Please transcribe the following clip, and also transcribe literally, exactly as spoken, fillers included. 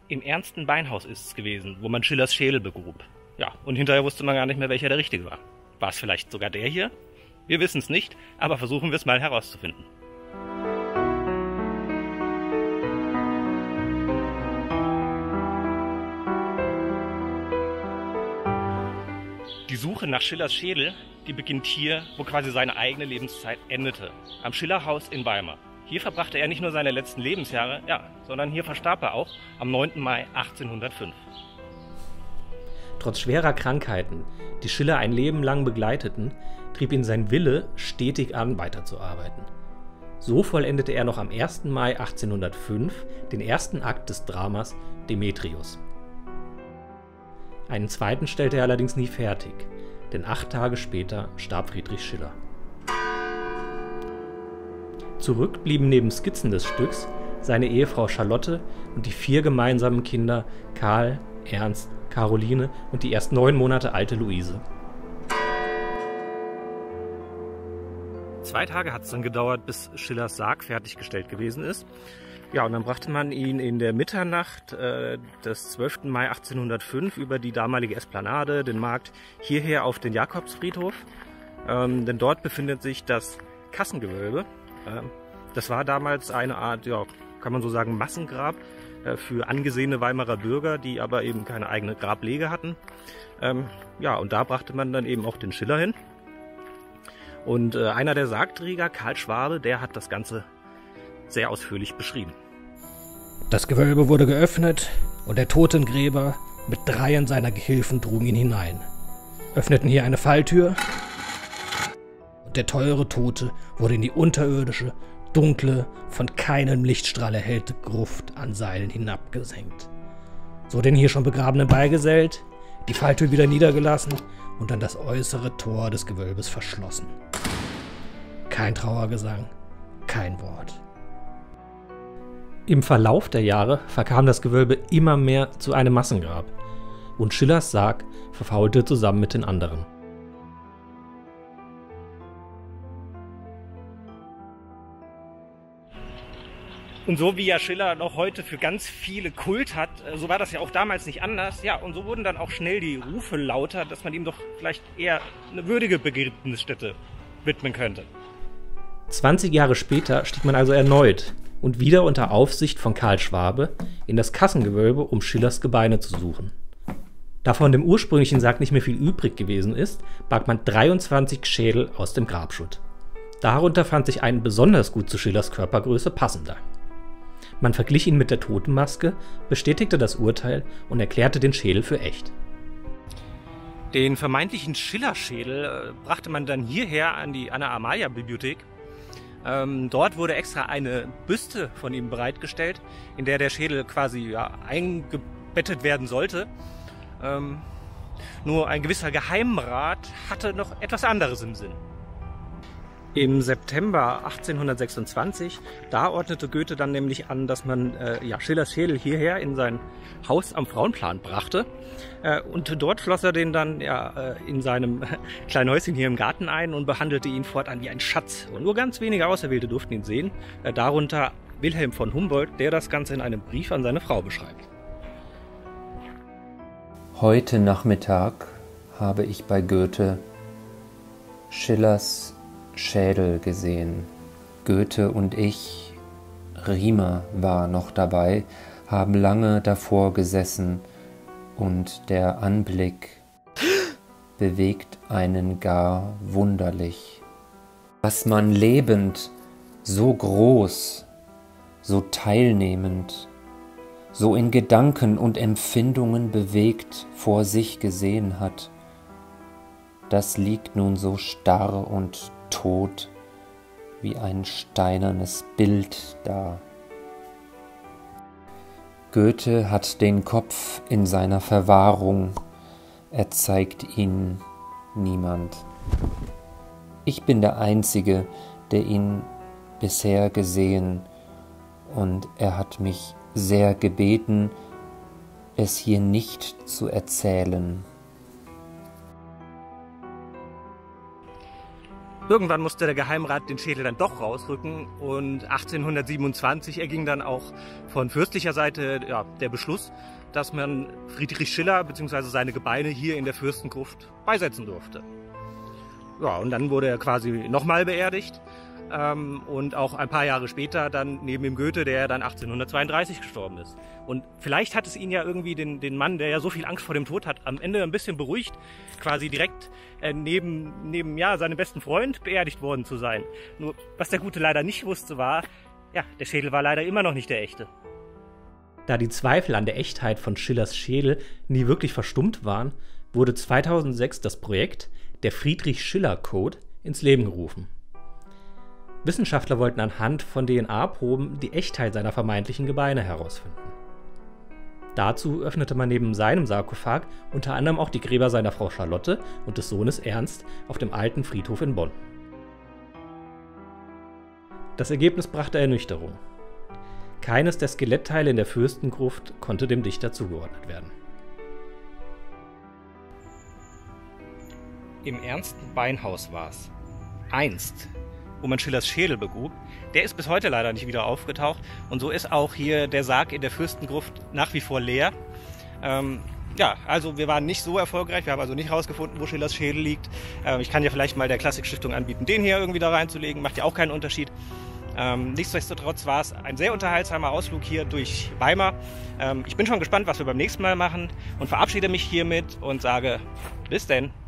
Im Ernsten-Beinhaus ist es gewesen, wo man Schillers Schädel begrub. Ja, und hinterher wusste man gar nicht mehr, welcher der richtige war. War es vielleicht sogar der hier? Wir wissen es nicht, aber versuchen wir es mal herauszufinden. Die Suche nach Schillers Schädel, die beginnt hier, wo quasi seine eigene Lebenszeit endete, am Schillerhaus in Weimar. Hier verbrachte er nicht nur seine letzten Lebensjahre, ja, sondern hier verstarb er auch am neunten Mai achtzehnhundertfünf. Trotz schwerer Krankheiten, die Schiller ein Leben lang begleiteten, trieb ihn sein Wille stetig an, weiterzuarbeiten. So vollendete er noch am ersten Mai achtzehnhundertfünf den ersten Akt des Dramas Demetrius. Einen zweiten stellte er allerdings nie fertig, denn acht Tage später starb Friedrich Schiller. Zurück blieben neben Skizzen des Stücks seine Ehefrau Charlotte und die vier gemeinsamen Kinder Karl, Ernst, Caroline und die erst neun Monate alte Luise. Zwei Tage hat es dann gedauert, bis Schillers Sarg fertiggestellt gewesen ist. Ja, und dann brachte man ihn in der Mitternacht äh, des zwölften Mai achtzehnhundertfünf über die damalige Esplanade, den Markt, hierher auf den Jakobsfriedhof. Ähm, denn dort befindet sich das Kassengewölbe. Ähm, das war damals eine Art, ja, kann man so sagen, Massengrab äh, für angesehene Weimarer Bürger, die aber eben keine eigene Grablege hatten. Ähm, ja, und da brachte man dann eben auch den Schiller hin. Und äh, einer der Sargträger, Karl Schwabe, der hat das Ganze sehr ausführlich beschrieben. Das Gewölbe wurde geöffnet und der Totengräber mit dreien seiner Gehilfen trugen ihn hinein, öffneten hier eine Falltür und der teure Tote wurde in die unterirdische, dunkle, von keinem Lichtstrahl erhellte Gruft an Seilen hinabgesenkt. So den hier schon Begrabenen beigesellt, die Falltür wieder niedergelassen und dann das äußere Tor des Gewölbes verschlossen. Kein Trauergesang, kein Wort. Im Verlauf der Jahre verkam das Gewölbe immer mehr zu einem Massengrab und Schillers Sarg verfaulte zusammen mit den anderen. Und so wie ja Schiller noch heute für ganz viele Kult hat, so war das ja auch damals nicht anders. Ja, und so wurden dann auch schnell die Rufe lauter, dass man ihm doch vielleicht eher eine würdige Begräbnisstätte widmen könnte. zwanzig Jahre später stieg man also erneut und wieder unter Aufsicht von Karl Schwabe in das Kassengewölbe, um Schillers Gebeine zu suchen. Da von dem ursprünglichen Sarg nicht mehr viel übrig gewesen ist, barg man dreiundzwanzig Schädel aus dem Grabschutt. Darunter fand sich ein besonders gut zu Schillers Körpergröße passender. Man verglich ihn mit der Totenmaske, bestätigte das Urteil und erklärte den Schädel für echt. Den vermeintlichen Schiller-Schädel äh, brachte man dann hierher an die Anna-Amalia-Bibliothek. Ähm, dort wurde extra eine Büste von ihm bereitgestellt, in der der Schädel quasi ja, eingebettet werden sollte. Ähm, nur ein gewisser Geheimrat hatte noch etwas anderes im Sinn. Im September achtzehnhundertsechsundzwanzig, da ordnete Goethe dann nämlich an, dass man äh, ja, Schillers Schädel hierher in sein Haus am Frauenplan brachte. Äh, und dort schloss er den dann ja, äh, in seinem kleinen Häuschen hier im Garten ein und behandelte ihn fortan wie ein Schatz. Und nur ganz wenige Auserwählte durften ihn sehen, äh, darunter Wilhelm von Humboldt, der das Ganze in einem Brief an seine Frau beschreibt. Heute Nachmittag habe ich bei Goethe Schillers Schädel gesehen. Goethe und ich, Riemer war noch dabei, haben lange davor gesessen und der Anblick bewegt einen gar wunderlich. Was man lebend, so groß, so teilnehmend, so in Gedanken und Empfindungen bewegt vor sich gesehen hat, das liegt nun so starr und tot wie ein steinernes Bild da. Goethe hat den Kopf in seiner Verwahrung, er zeigt ihn niemand. Ich bin der Einzige, der ihn bisher gesehen, und er hat mich sehr gebeten, es hier nicht zu erzählen. Irgendwann musste der Geheimrat den Schädel dann doch rausrücken und achtzehnhundertsiebenundzwanzig erging dann auch von fürstlicher Seite ja, der Beschluss, dass man Friedrich Schiller bzw. seine Gebeine hier in der Fürstengruft beisetzen durfte. Ja, und dann wurde er quasi nochmal beerdigt ähm, und auch ein paar Jahre später dann neben dem Goethe, der dann achtzehnhundertzweiunddreißig gestorben ist. Und vielleicht hat es ihn ja irgendwie, den, den Mann, der ja so viel Angst vor dem Tod hat, am Ende ein bisschen beruhigt, quasi direkt äh, neben, neben ja, seinem besten Freund beerdigt worden zu sein. Nur was der Gute leider nicht wusste war, ja, der Schädel war leider immer noch nicht der echte. Da die Zweifel an der Echtheit von Schillers Schädel nie wirklich verstummt waren, wurde zweitausendsechs das Projekt der Friedrich-Schiller-Code ins Leben gerufen. Wissenschaftler wollten anhand von D N A-Proben die Echtheit seiner vermeintlichen Gebeine herausfinden. Dazu öffnete man neben seinem Sarkophag unter anderem auch die Gräber seiner Frau Charlotte und des Sohnes Ernst auf dem alten Friedhof in Bonn. Das Ergebnis brachte Ernüchterung. Keines der Skelettteile in der Fürstengruft konnte dem Dichter zugeordnet werden. Im Ernsten Beinhaus war's. Einst, wo man Schillers Schädel begrub. Der ist bis heute leider nicht wieder aufgetaucht. Und so ist auch hier der Sarg in der Fürstengruft nach wie vor leer. Ähm, ja, also wir waren nicht so erfolgreich. Wir haben also nicht herausgefunden, wo Schillers Schädel liegt. Ähm, ich kann ja vielleicht mal der Klassikstiftung anbieten, den hier irgendwie da reinzulegen. Macht ja auch keinen Unterschied. Ähm, nichtsdestotrotz war es ein sehr unterhaltsamer Ausflug hier durch Weimar. Ähm, ich bin schon gespannt, was wir beim nächsten Mal machen und verabschiede mich hiermit und sage bis denn.